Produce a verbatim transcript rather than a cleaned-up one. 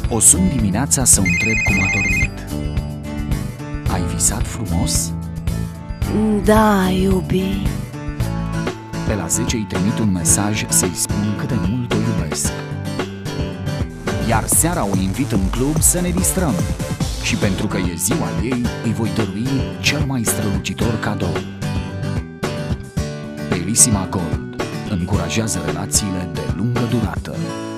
O sun dimineața să o întreb cum a dormit. Ai visat frumos? Da, iubi. Pe la zece îi trimit un mesaj să-i spun cât de mult o iubesc. Iar seara o invit în club să ne distrăm. Și pentru că e ziua ei, îi voi dărui cel mai strălucitor cadou. Bellissima Gold încurajează relațiile de lungă durată.